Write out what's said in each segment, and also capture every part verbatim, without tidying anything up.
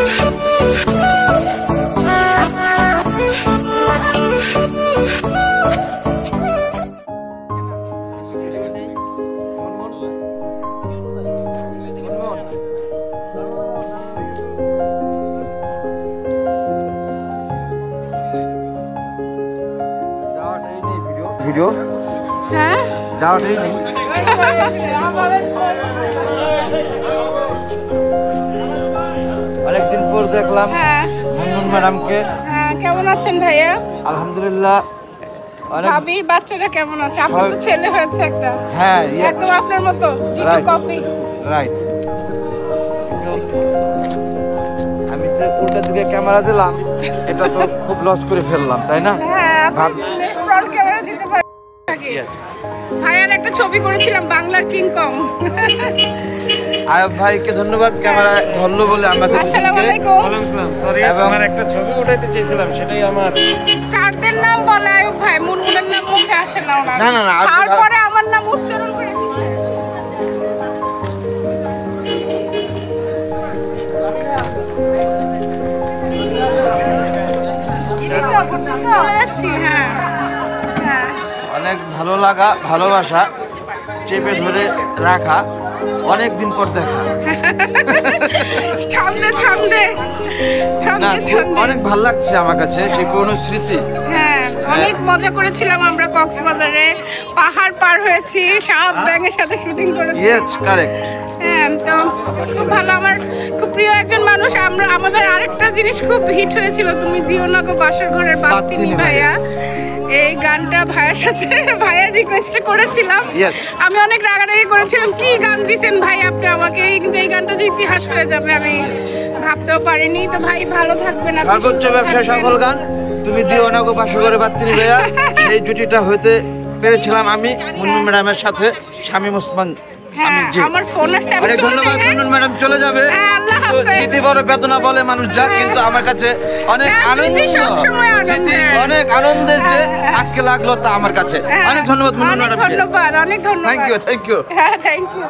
Video হ্যাঁ যাও নেই অনেকদিন পর দেখলাম মুনমুন ম্যাডামকে। হ্যাঁ কেমন আছেন ভাইয়া? আলহামদুলিল্লাহ। ভাবি বাচ্চাটা কেমন আছে? আপনার তো ছেলে হয়েছে একটা। হ্যাঁ একদম আপনার মতো ডিটো কপি। রাইট। আমি তো উল্টা দিকে ক্যামেরা দিলাম, এটা তো খুব লস করে ফেললাম তাই না? হ্যাঁ ফ্রন্ট ক্যামেরা দিতে পারি। ভাইয়ার একটা ছবি করেছিলাম বাংলার কিং কং। আয়ব ভাইকে ধন্যবাদ ক্যামেরা ধরলো বলে আমাদের। আসসালামু আলাইকুম। ওয়ালাইকুম আসসালাম। সরি আমার একটা ছবি উঠাইতে চেয়েছিলাম, সেটাই আমার স্টারদের নাম বলে আয়ব ভাই, মুনমুনের নাম মুখে আসে না ওনার। না না না তারপরে আমার নাম উচ্চারণ করে দিয়েছে। চলে যাচ্ছি। হ্যাঁ হ্যাঁ অনেক ভালো লাগা, ভালোবাসা, চেপে ধরে রাখা, অনেক দিন পর দেখা। ছান্দে ছান্দে ছান্দে ছান্দে অনেক ভালো লাগছে আমার কাছে সেই পুরনো স্মৃতি। হ্যাঁ অনেক মজা করেছিলাম আমরা কক্সবাজারে, পাহাড় পার হয়েছি, সাপ ব্যাঙের সাথে শুটিং করেছি। Yes correct. হ্যাঁ তো খুব ভালো, আমার খুব প্রিয় একজন মানুষ। আমরা আমাদের আরেকটা জিনিস খুব হিট হয়েছিল, তুমি দিও না গো বাসার ঘরের বাতি ভাইয়া। এই গানটা ভাইয়ার সাথে ভাইয়ার রিকোয়েস্টে করেছিলাম। আমি অনেক রাগারাগি করেছিলাম, কি গান দিছেন ভাই আপনি আমাকে, কিন্তু এই গানটা যে ইতিহাস হয়ে যাবে আমি ভাবতেও পারিনি। তো ভাই ভালো থাকবেন। সর্বোচ্চ ব্যবসায় সফল গান তুমি দিও না গো বাসার ঘরে বাতি ভাইয়া, সেই জুটিটা হইতে পেরেছিলাম আমি মুনমুন ম্যাডামের সাথে শামীম ওসমান। আমার ফোন আসছে, অনেক ধন্যবাদ। মুনমুন ম্যাডাম চলে যাবে, স্মৃতি বড় বেদনা বলে মানুষ যা, কিন্তু আমার কাছে অনেক আনন্দ, স্মৃতি অনেক আনন্দের যে আজকে লাগলো তা আমার কাছে। অনেক ধন্যবাদ মুনমুন ম্যাডাম। ধন্যবাদ, অনেক ধন্যবাদ। থ্যাংক ইউ থ্যাংক ইউ হ্যাঁ থ্যাংক ইউ।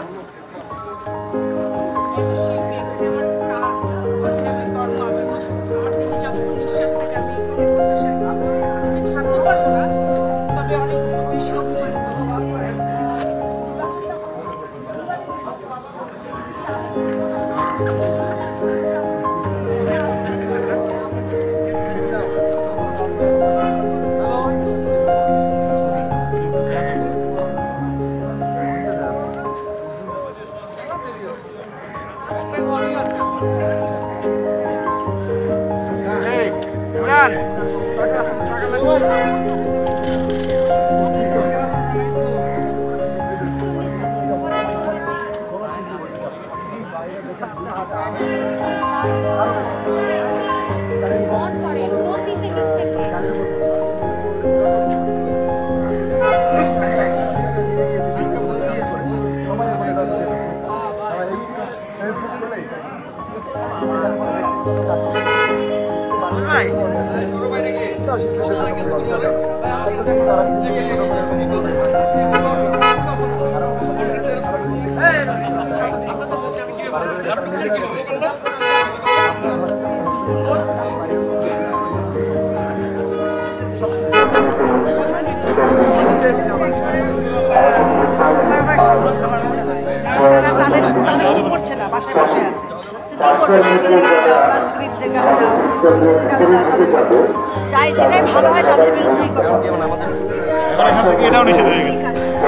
তাদের তাদের কিছু করছে না, বাসায় বসে আছে। কি করবে? শিল্পীদের গালি দাও, রাজনীতিবিদদের গালি দাও, গালি দাও তাদের, যাই যেটাই ভালো হয় তাদের বিরুদ্ধেই কথা। এটাও নিষেধ হয়ে গেছে।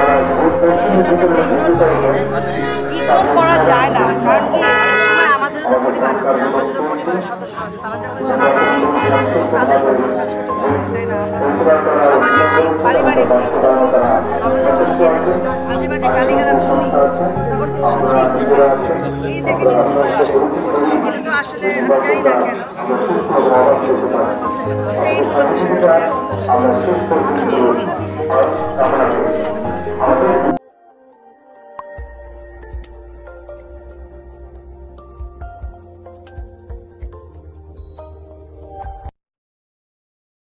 ইগনোর করা যায় না, কারণ কি অনেক সময় আমাদেরও তো পরিবার আছে, আমাদেরও পরিবারের সদস্য আছে, তারা যখন এসব তাদের তো মনটা ছোট হচ্ছে, তাই না? আমরা তো সামাজিক জীব, পারিবারিক জীব, আমরা যখন মাঝে মাঝে গালিগালাজ শুনি তখন কিন্তু সত্যিই খুব খারাপ। এই দেখে ইউটিউবাররা করছে, এটা তো আসলে আমি জানি না কেন। এই হলো বিষয়।